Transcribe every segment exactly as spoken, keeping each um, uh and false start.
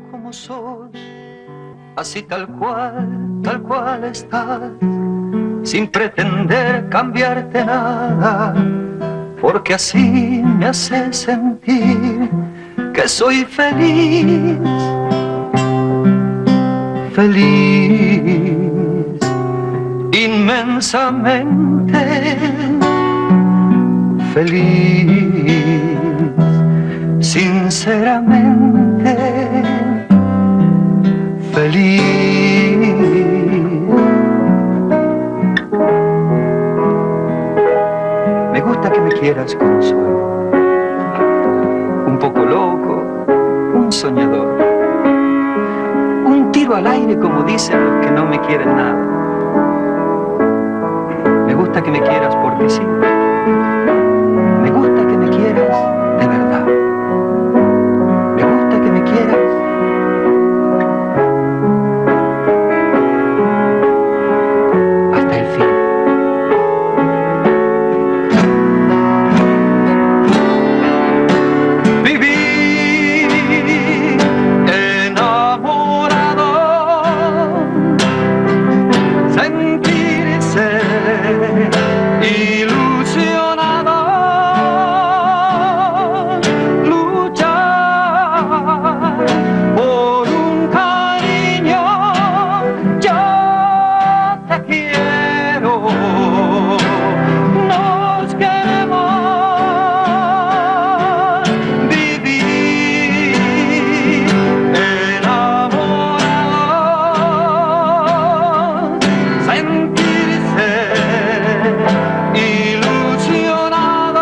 como sos, así tal cual, tal cual estás, sin pretender cambiarte nada, porque así me hace sentir que soy feliz, feliz, inmensamente feliz, sinceramente feliz. Me gusta que me quieras como soy, un poco loco, un soñador, un tiro al aire como dicen los que no me quieren nada. Me gusta que me quieras porque sí, me gusta que me quieras de verdad, me gusta que me quieras hasta el fin. Viví enamorado, sentirse ilusionado, luchar por un cariño. Yo te quiero, nos queremos, vivir enamorado, sentirse ilusionado,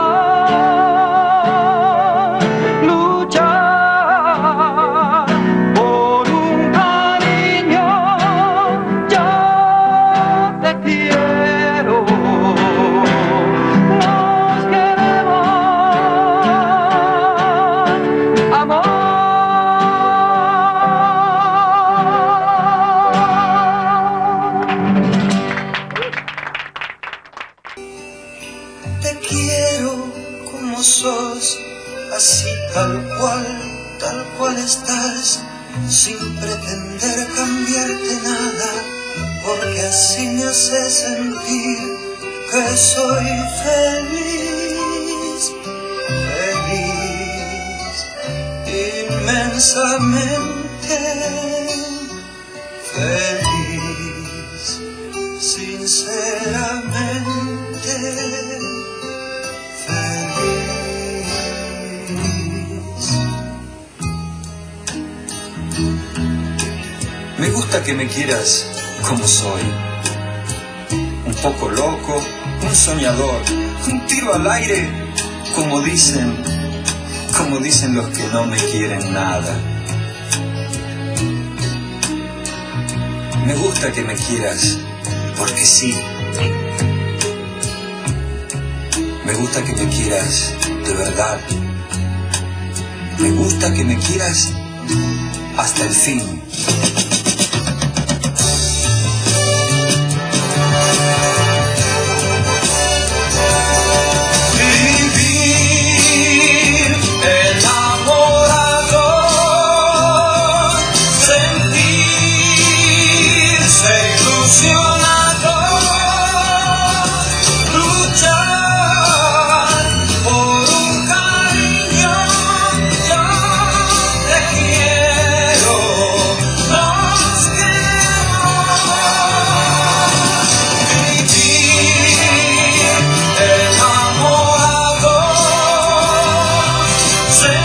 luchar por un cariño. Yo te quiero, nos queremos, amor. Te quiero como sos, así tal cual, tal cual estás, sin pretender cambiarte nada, porque así me hace sentir que soy feliz, feliz, inmensamente feliz, sinceramente feliz. Me gusta que me quieras como soy, un poco loco, un soñador, un tiro al aire, como dicen, como dicen los que no me quieren nada. Me gusta que me quieras porque sí. Me gusta que me quieras de verdad. Me gusta que me quieras hasta el fin. Vivir enamorado, sentirse ilusionado, luchar por un cariño. Yo te quiero, nos queremos, vivir enamorado, sentirse